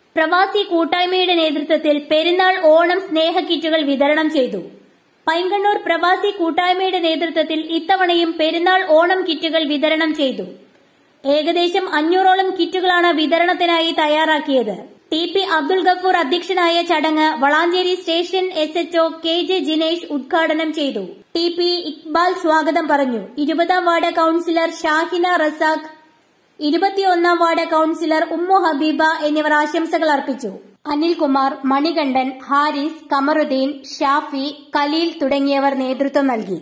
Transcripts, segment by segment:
പ്രവാസി കൂട്ടായ്മയുടെ നേതൃത്വത്തിൽ പെരുന്നാൾ ഓണം സ്നേഹ കിറ്റുകൾ വിതരണം ചെയ്തു. പൈങ്കണ്ണൂർ പ്രവാസി കൂട്ടായ്മയുടെ നേതൃത്വത്തിൽ ഇത്തവണയും പെരുന്നാൾ ഓണം കിറ്റുകൾ വിതരണം ചെയ്തു. ഏകദേശം 500ഓളം കിറ്റുകളാണ് വിതരണത്തിനായി തയ്യാറാക്കിയത്. TP അബ്ദുൾ ഗഫൂർ അധ്യക്ഷനായ ചടങ്ങ് Valanchery station SHO KJ Jinesh ഉദ്ഘാടനം ചെയ്തു. TP ഇക്ബാൽ സ്വാഗതം പറഞ്ഞു. 20ാം വാർഡ് കൌൺസിലർ ഷാഹിന റസാഖ്, 21ാം വാർഡ് കൌൺസിലർ ഉമ്മു ഹബീബ എന്നിവർ ആശംസകൾ അർപ്പിച്ചു. അനിൽകുമാർ, മണികണ്ഠൻ, ഹാരിസ്, കമറുദ്ദീൻ, ഷാഫി, കലീൽ തുടങ്ങിയവർ നേതൃത്വം നൽകി.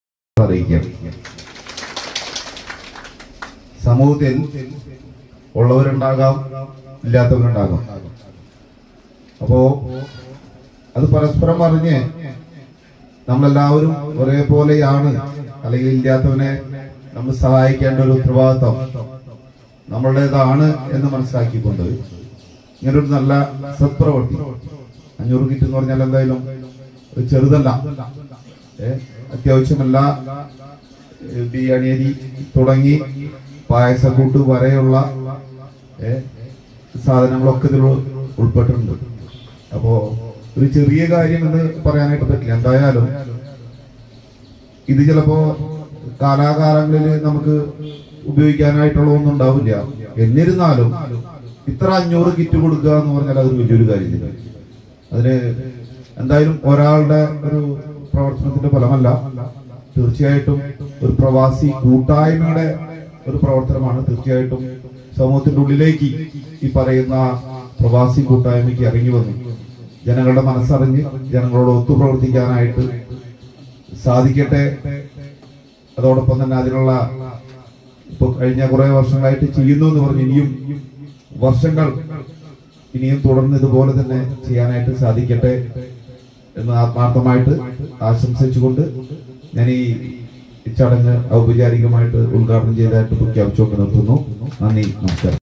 സമൂഹത്തിൽ ഉള്ളവരുണ്ടാകാം, ഇല്ലാത്തവരുണ്ടാകാം. അപ്പോ അത് പരസ്പരം പറഞ്ഞ് നമ്മളെല്ലാവരും ഒരേപോലെയാണ്, അല്ലെങ്കിൽ ഇല്ലാത്തവനെ നമ്മൾ സഹായിക്കേണ്ട ഒരു ഉത്തരവാദിത്വം നമ്മളുടേതാണ് എന്ന് മനസ്സിലാക്കിക്കൊണ്ട് ഇങ്ങനൊരു നല്ല സത്പ്രവൃത്തി 500 കിറ്റ് എന്ന് പറഞ്ഞാൽ എന്തായാലും ചെറുതല്ല. അത്യാവശ്യം എല്ലാ ബിരിയാണി അരി തുടങ്ങി പായസക്കൂട്ട് വരെയുള്ള സാധനങ്ങളൊക്കെ ഇതിൽ ഉൾപ്പെട്ടിട്ടുണ്ട്. അപ്പോ ഒരു ചെറിയ കാര്യം എന്ന് പറയാനായിട്ട് പറ്റില്ല. എന്തായാലും ഇത് ചിലപ്പോ കാലാകാലങ്ങളിൽ നമുക്ക് ഉപയോഗിക്കാനായിട്ടുള്ള ഒന്നും ഉണ്ടാവില്ല. എന്നിരുന്നാലും ഇത്ര 500 കിറ്റ് കൊടുക്കുക എന്ന് പറഞ്ഞാൽ അതൊരു വലിയൊരു കാര്യമില്ല. അതിന് എന്തായാലും ഒരാളുടെ ഒരു പ്രവർത്തനത്തിന്റെ ഫലമല്ല, തീർച്ചയായിട്ടും ഒരു പ്രവാസി കൂട്ടായ്മയുടെ ഒരു പ്രവർത്തനമാണ്. തീർച്ചയായിട്ടും സമൂഹത്തിന്റെ ഉള്ളിലേക്ക് ഈ പറയുന്ന പ്രവാസി കൂട്ടായ്മയ്ക്ക് ഇറങ്ങി വന്നു ജനങ്ങളുടെ മനസ്സറിഞ്ഞ് ജനങ്ങളോട് ഒത്തുപ്രവർത്തിക്കാനായിട്ട് സാധിക്കട്ടെ. അതോടൊപ്പം തന്നെ അതിനുള്ള ഇപ്പൊ കഴിഞ്ഞ കുറെ വർഷങ്ങളായിട്ട് ചെയ്യുന്നു എന്ന് പറഞ്ഞ് ഇനിയും തുടർന്ന് ഇതുപോലെ തന്നെ ചെയ്യാനായിട്ട് സാധിക്കട്ടെ എന്ന് ആത്മാർത്ഥമായിട്ട് ആശംസിച്ചുകൊണ്ട് ഞാൻ ഈ ചടങ്ങ് ഔപചാരികമായിട്ട് ഉദ്ഘാടനം ചെയ്തതായിട്ട് പ്രഖ്യാപിച്ചുകൊണ്ട് നിർത്തുന്നു. നന്ദി, നമസ്കാരം.